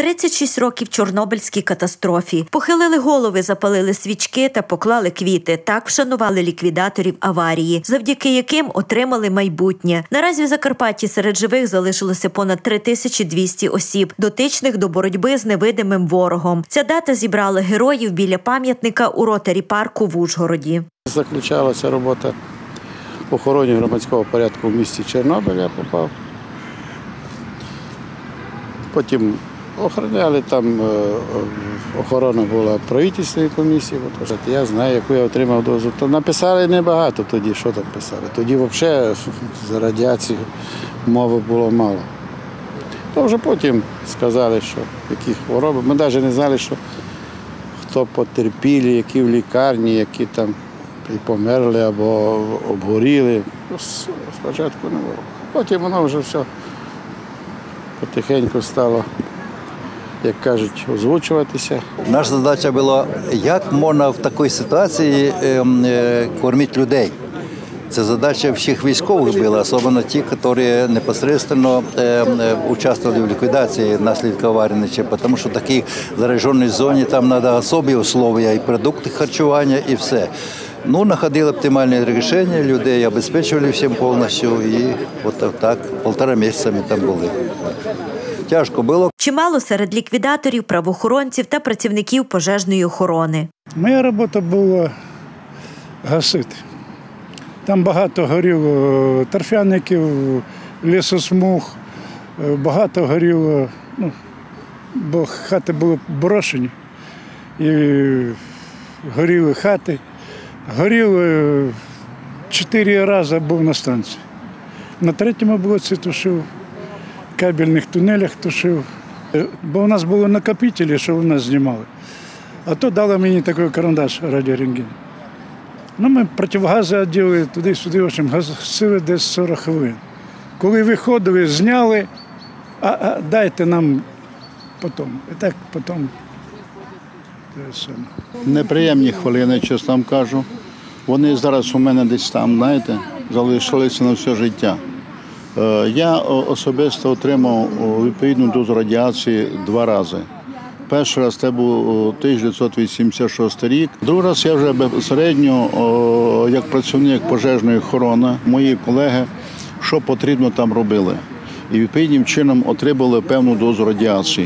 36 років Чорнобильській катастрофі. Похилили голови, запалили свічки та поклали квіти. Так вшанували ліквідаторів аварії, завдяки яким отримали майбутнє. Наразі в Закарпатті серед живих залишилося понад 3200 осіб, дотичних до боротьби з невидимим ворогом. Ця дата зібрала героїв біля пам'ятника у Ротарі-парку в Ужгороді. Заключалася робота в охороні громадського порядку в місті Чорнобиль, я попав. Потім охороняли, там охорона була правительственної комісії. Я знаю, яку я отримав дозу. То написали небагато тоді, що там писали. Тоді взагалі за радіацію мови було мало. То вже потім сказали, що які хвороби. Ми навіть не знали, що хто потерпілі, які в лікарні, які там і померли або обгоріли. Спочатку не було. Потім воно вже все потихеньку стало, як кажуть, озвучуватися. Наша задача була, як можна в такій ситуації кормити людей. Це задача всіх військових була, особливо ті, які непосредственно участвували в ліквідації наслідків аварії, тому що в такій зараженій зоні там треба особливі умови, і продукти харчування, і все. Знаходили оптимальне рішення, людей обезпечували всім повністю, і от так 1,5 місяця ми там були. Тяжко було. Чимало серед ліквідаторів, правоохоронців та працівників пожежної охорони. Моя робота була гасити. Там багато горіло торфяників, лісосмуг, багато горіло, бо хати були брошені, і горіли хати. Горіло 4 рази був на станції. На 3-му блоці тушив, в кабельних тунелях тушив. Бо у нас були накопителі, що у нас знімали. А то дали мені такий карандаш радіорентген. Ми противогази одягли туди-сюди, в общем, гасили десь 40 хвилин. Коли виходили, зняли, дайте нам потім. І так потім. Неприємні хвилини, чесно вам кажу. Вони зараз у мене десь там, знаєте, залишилися на все життя. Я особисто отримав відповідну дозу радіації 2 рази. Перший раз це був 1986 рік. Другий раз я вже безпосередньо, як працівник пожежної охорони, мої колеги, що потрібно там робили. І відповідним чином отримали певну дозу радіації.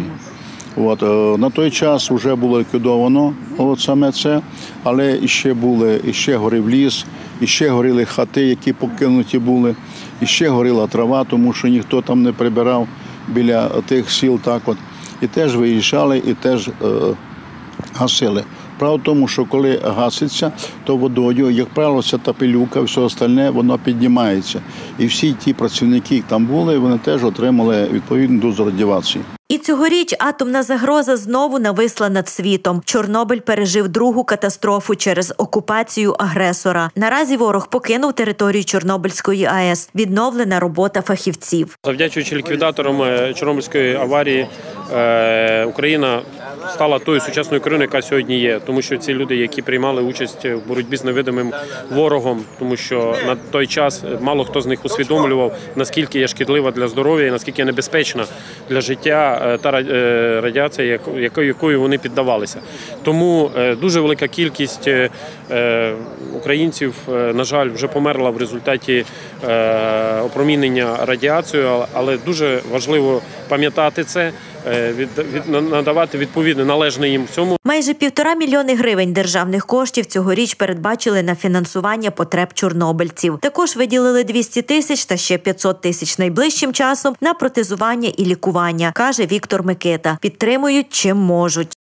На той час вже було ліквідовано саме це, але іще горів ліс, іще горіли хати, які покинуті були, іще горіла трава, тому що ніхто там не прибирав біля тих сіл. І теж виїжджали, і теж гасили. Правда в тому, що коли гаситься, то водою, як правило, ця та пилюка, все остальне, воно піднімається. І всі ті працівники, які там були, вони теж отримали відповідну дозу радіації. І цьогоріч атомна загроза знову нависла над світом. Чорнобиль пережив другу катастрофу через окупацію агресора. Наразі ворог покинув територію Чорнобильської АЕС. Відновлена робота фахівців. Завдячуючи ліквідаторам Чорнобильської аварії, Україна стала тою сучасною країною, яка сьогодні є. Тому що ці люди, які приймали участь в боротьбі з невидимим ворогом, тому що на той час мало хто з них усвідомлював, наскільки є шкідлива для здоров'я і наскільки є небезпечна для життя та радіація, якою вони піддавалися. Тому дуже велика кількість українців, на жаль, вже померла в результаті опромінення радіацією, але дуже важливо пам'ятати це, надавати відповідне належне їм цьому. Майже 1,5 мільйони гривень державних коштів цьогоріч передбачили на фінансування потреб чорнобильців. Також виділили 200 тисяч та ще 500 тисяч найближчим часом на протезування і лікування, каже Віктор Микита. Підтримують чим можуть.